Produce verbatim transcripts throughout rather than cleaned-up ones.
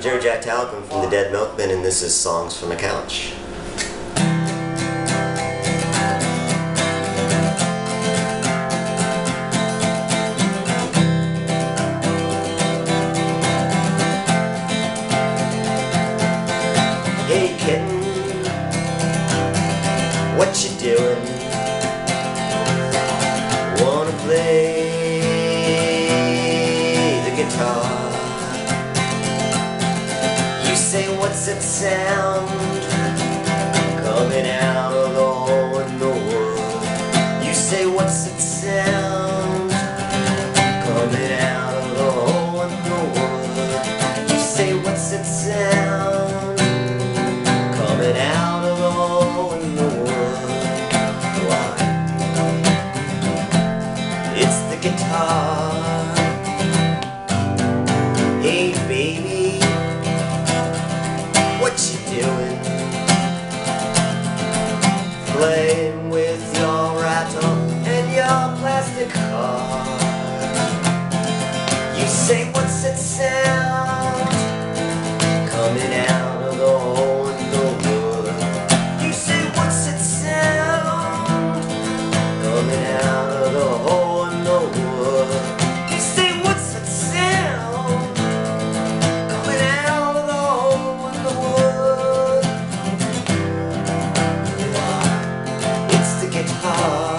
Talcum from the Dead Milkmen, and this is Songs from a Couch. Hey kitten, what you doing? Wanna play the guitar? You say, what's that sound coming out of the hole in the wood? You say, what's that sound coming out of the hole in the wood? You say, what's that sound coming out of the hole in the wood? Why? It's the guitar. Hey baby, what you doing? Playing with your rattle and your plastic car. You say, what's that sound coming out of the hole in the wood? You say, what's that sound coming out of the hole in the wood? You say, what's that sound coming out of the hole in the wood? Why, it's the guitar.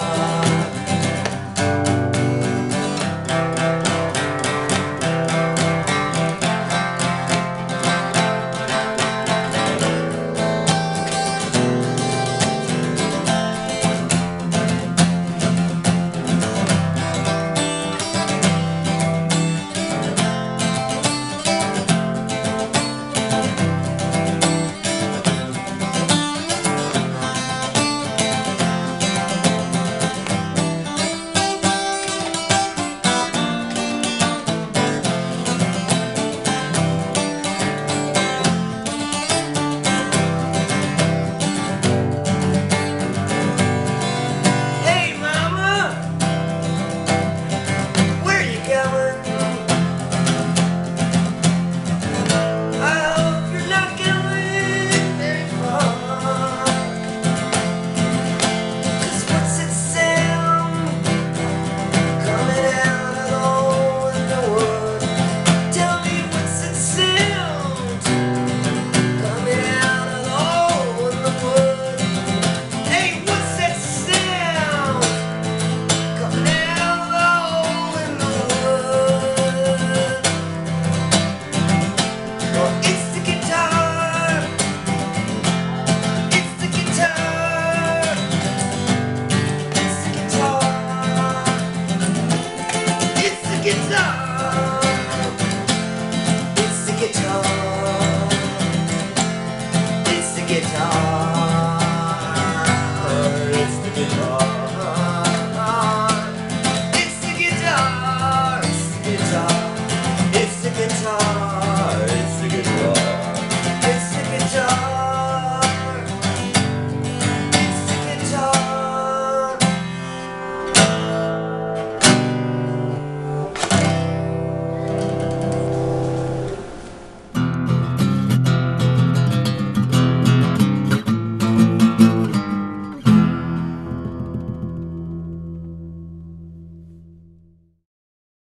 It's the guitar. It's the guitar.